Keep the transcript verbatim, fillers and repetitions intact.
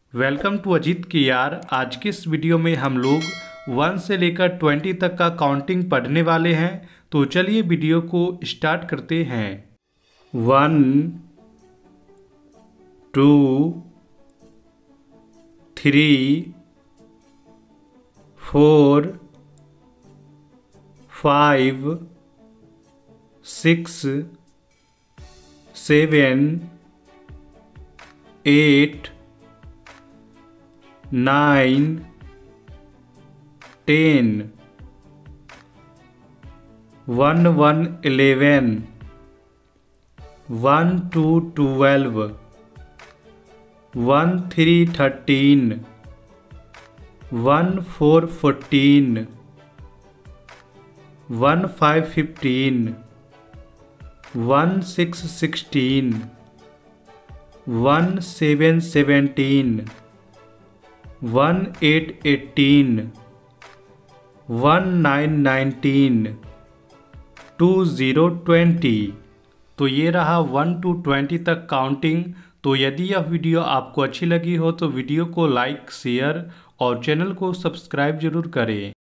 Welcome to Ajit के यार। आज के इस वीडियो में हम लोग वन से लेकर ट्वेंटी तक का काउंटिंग पढ़ने वाले हैं। तो चलिए वीडियो को स्टार्ट करते हैं। One, two, three, four, five, six, seven, eight, nine, ten, one one eleven, one two twelve, one three thirteen, one four fourteen, one five fifteen, one six sixteen, one seven seventeen, one eight eighteen, one nine nineteen, two zero twenty. तो ये रहा one two twenty तक counting. तो यदि यह video आपको अच्छी लगी हो तो वीडियो को लाइक, शेयर और चैनल को सब्सक्राइब जरूर करें।